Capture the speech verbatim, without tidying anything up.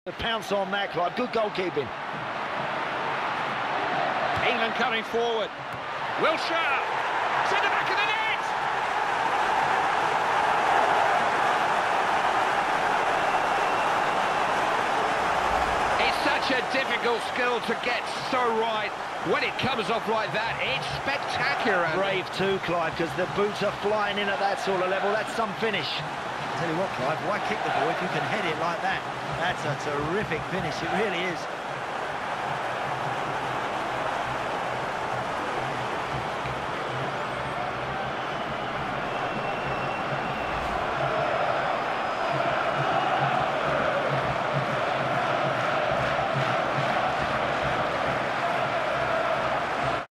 Pounce on that, Clive. Good goalkeeping. England coming forward. Wilshere! Centre back of the net! It's such a difficult skill to get so right. When it comes off like that, it's spectacular. Brave too, Clive, because the boots are flying in at that sort of level. That's some finish. Tell you what, Clive, why kick the ball if you can head it like that? That's a terrific finish, it really is.